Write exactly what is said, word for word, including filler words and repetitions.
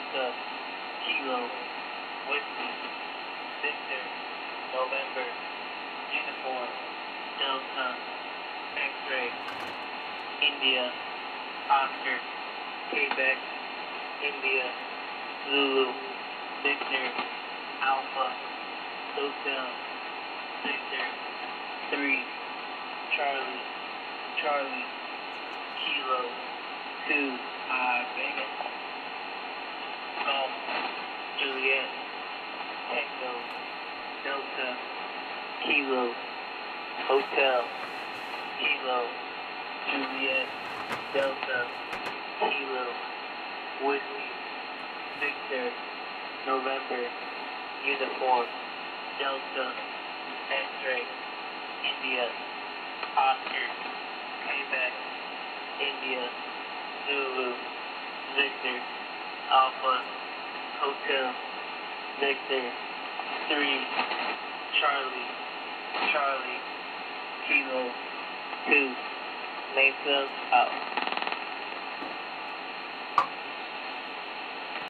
Delta, Kilo, Whiskey, Victor, November, Uniform, Delta, X-Ray, India, Oscar, Quebec, India, Zulu, Victor, Alpha, Hotel, Victor, three, Charlie, Charlie, Kilo, two, ah, dang it, Golf, Juliet, Tango, Delta, Kilo, Hotel, Kilo, Juliet, Delta, Kilo, Whiskey, Victor, November, Uniform, Delta, X-Ray, India, Oscar, Quebec, India, Zulu, Victor, Alpha, Hotel, Victor, three, Charlie, Charlie, Kilo, two, Mesa, out.